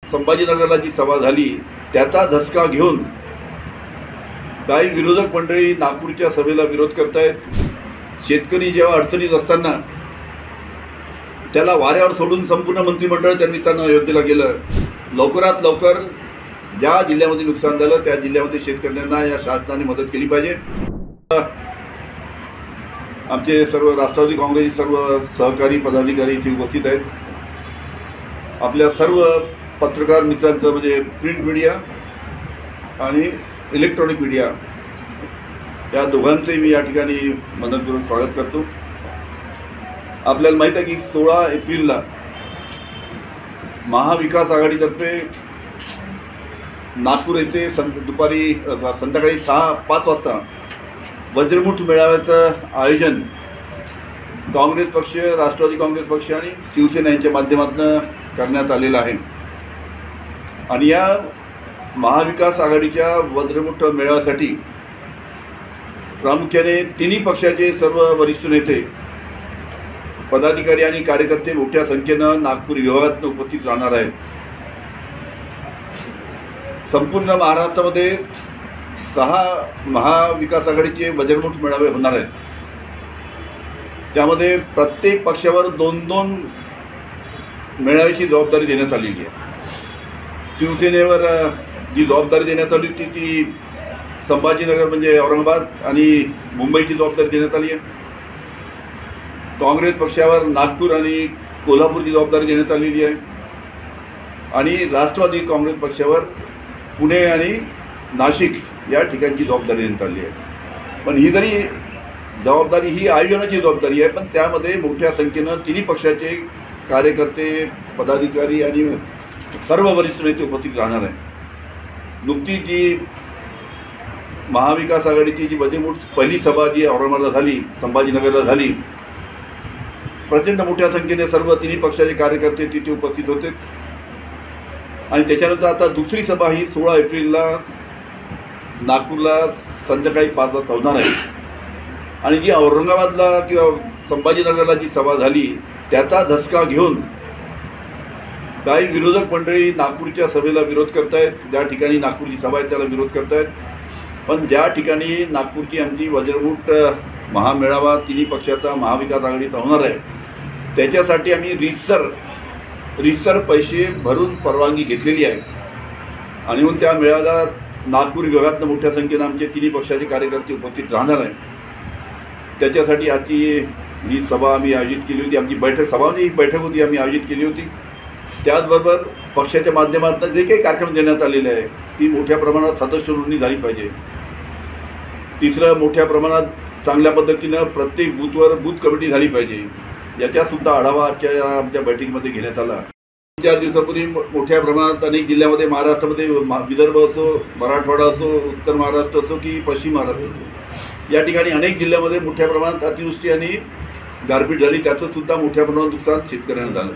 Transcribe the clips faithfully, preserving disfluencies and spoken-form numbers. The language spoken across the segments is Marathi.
संभाजीनगरला जी सभा झाली त्याचा धसका घेऊन काही विरोधक मंडळी नागपूरच्या सभेला विरोध करतायत। शेतकरी जेव्हा अडचणीत असताना त्याला वाऱ्यावर सोडून संपूर्ण मंत्रिमंडळ त्यांनी त्यांना अयोध्येला गेलं। लवकरात लवकर ज्या जिल्ह्यामध्ये नुकसान झालं त्या जिल्ह्यामध्ये शेतकऱ्यांना या शासनाने मदत केली पाहिजे। आमचे सर्व राष्ट्रवादी काँग्रेसचे सर्व सहकारी पदाधिकारी इथे उपस्थित आहेत। आपल्या सर्व पत्रकार मित्रांचं म्हणजे प्रिंट मीडिया आणि इलेक्ट्रॉनिक मीडिया या दोघांचंही मी या ठिकाणी मनपूर्वक स्वागत करतो। आपल्याला माहीत आहे की सोळा एप्रिलला महाविकास आघाडीतर्फे नागपूर येथे सं दुपारी संध्याकाळी सहा पाच वाजता वज्रमुठ मेळाव्याचं आयोजन काँग्रेस पक्ष, राष्ट्रवादी काँग्रेस पक्ष आणि शिवसेना यांच्या माध्यमातून करण्यात आलेलं आहे। आणि या महाविकास आघाडीच्या वज्रमुठ मेळाव्यासाठी प्रामुख्याने तिन्ही पक्षाचे सर्व वरिष्ठ नेते, पदाधिकारी आणि कार्यकर्ते मोठ्या संख्येनं नागपूर विभागात उपस्थित राहणार आहेत। संपूर्ण महाराष्ट्रामध्ये सहा महाविकास आघाडीचे वज्रमुठ मेळावे होणार आहेत। त्यामध्ये प्रत्येक पक्षावर दोन दोन मेळाव्याची जबाबदारी देण्यात आलेली आहे। शिवसेनेवर जी जबाबदारी देण्यात आली होती ती संभाजीनगर म्हणजे औरंगाबाद आणि मुंबईची जबाबदारी देण्यात आली आहे। काँग्रेस पक्षावर नागपूर आणि कोल्हापूरची जबाबदारी देण्यात आलेली आहे आणि राष्ट्रवादी काँग्रेस पक्षावर पुणे आणि नाशिक या ठिकाणची जबाबदारी देण्यात आली आहे। पण ही जरी जबाबदारी ही आयोजनाची जबाबदारी आहे, पण त्यामध्ये मोठ्या संख्येनं तिन्ही पक्षाचे कार्यकर्ते, पदाधिकारी आणि सर्व वरिष्ठ नेते उपस्थित राहणार आहे। नुकतीच जी महाविकास आघाडीची जी वज्रमुठ पहिली सभा जी औरंगाबादला झाली, संभाजीनगरला झाली, प्रचंड मोठ्या संख्येने सर्व तिन्ही पक्षाचे कार्यकर्ते तिथे उपस्थित होते। आणि त्याच्यानंतर आता दुसरी सभा ही सोळा एप्रिलला नागपूरला संध्याकाळी पाच वाजता होणार आहे। आणि जी औरंगाबादला किंवा संभाजीनगरला जी सभा झाली त्याचा धसका घेऊन काही विरोधक मंडळी नागपूरच्या सभेला विरोध करतायत। ज्या ठिकाणी नागपूरची सभा आहे त्याला विरोध करतायत, पण ज्या ठिकाणी नागपूरची आमची वज्रमुठ महामेळावा तिन्ही पक्षाचा महाविकास आघाडीचा होणार आहे त्याच्यासाठी आम्ही रिसर रिसर पैसे भरून परवानगी घेतलेली आहे। आणि म्हणून त्या मेळाव्याला नागपूर विभागातनं मोठ्या संख्येनं आमचे तिन्ही पक्षाचे कार्यकर्ते उपस्थित राहणार आहे। त्याच्यासाठी आजची ही सभा आम्ही आयोजित केली होती। आमची बैठक सभा म्हणजे ही बैठक होती आम्ही आयोजित केली होती। त्याचबरोबर पक्षाच्या माध्यमातून जे काही कार्यक्रम देण्यात आलेले आहे ती मोठ्या प्रमाणात सदस्य नोंदणी झाली पाहिजे। तिसरं, मोठ्या प्रमाणात चांगल्या पद्धतीनं प्रत्येक बूथवर बूथ कमिटी झाली पाहिजे, याच्यासुद्धा आढावा आजच्या आमच्या बैठकीमध्ये घेण्यात आला। चार दिवसापूर्वी मोठ्या प्रमाणात अनेक जिल्ह्यामध्ये, महाराष्ट्रामध्ये विदर्भ असो, मराठवाडा असो, उत्तर महाराष्ट्र असो की पश्चिम महाराष्ट्र असो, या ठिकाणी अनेक जिल्ह्यामध्ये मोठ्या प्रमाणात अतिवृष्टी आणि गारपीट झाली, त्याचंसुद्धा मोठ्या प्रमाणात नुकसान शेतकऱ्यांना झालं।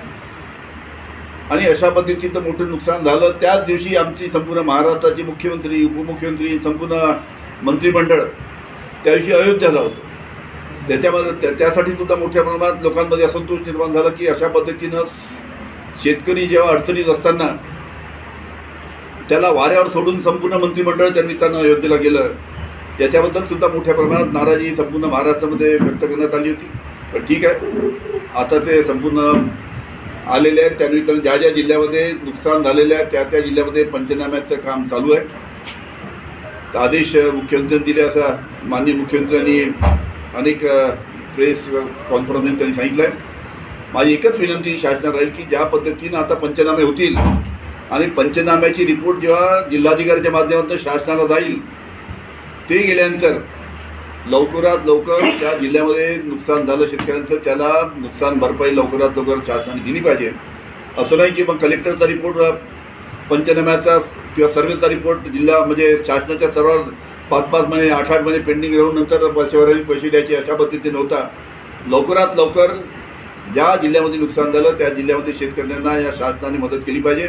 आणि अशा पद्धतीचं मोठं नुकसान झालं त्याच दिवशी आमची संपूर्ण महाराष्ट्राचे मुख्यमंत्री, उपमुख्यमंत्री, संपूर्ण मंत्रिमंडळ त्या दिवशी अयोध्येला होतं। त्याच्यामध्ये त्या त्यासाठी सुद्धा मोठ्या प्रमाणात लोकांमध्ये असंतोष निर्माण झाला की अशा पद्धतीनं शेतकरी जेव्हा अडचणीत असताना त्याला वाऱ्यावर सोडून संपूर्ण मंत्रिमंडळ त्यांनी त्यांना अयोध्येला गेलं, याच्याबद्दल सुद्धा मोठ्या प्रमाणात नाराजी संपूर्ण महाराष्ट्रामध्ये व्यक्त करण्यात आली होती। पण ठीक आहे, आता ते संपूर्ण आलेले आहेत। त्यानिमित्तानं ज्या ज्या जिल्ह्यामध्ये नुकसान झालेलं आहे त्या त्या जिल्ह्यामध्ये पंचनाम्याचं काम चालू आहे। आदेश मुख्यमंत्र्यांनी दिले असा माननीय मुख्यमंत्र्यांनी अनेक प्रेस कॉन्फरन्समध्ये त्यांनी सांगितलं आहे। माझी एकच विनंती शासनाला राहील की ज्या पद्धतीनं आता पंचनामे होतील आणि पंचनाम्याची रिपोर्ट जेव्हा जिल्हाधिकाऱ्याच्या माध्यमातून शासनाला जाईल, ते गेल्यानंतर लवकरात लवकर त्या जिल्ह्यामध्ये नुकसान झालं शेतकऱ्यांचं त्याला नुकसान भरपाई लवकरात लवकर शासनाने दिली पाहिजे। असं नाही की मग कलेक्टरचा रिपोर्ट, पंचनाम्याचा किंवा सर्वेचा रिपोर्ट जिल्हा म्हणजे शासनाच्या सर्व पाच पाच महिने आठ आठ महिने पेंडिंग राहून नंतर वर्षभराने पैसे द्यायचे अशा पद्धतीने होता। लवकरात लवकर ज्या जिल्ह्यामध्ये नुकसान झालं त्या जिल्ह्यामध्ये शेतकऱ्यांना या शासनाने मदत केली पाहिजे।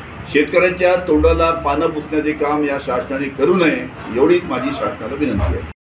शेतकऱ्यांच्या तोंडाला पानं पुसण्याचे काम या शासनाने करू नये एवढीच माझी शासनाला विनंती आहे।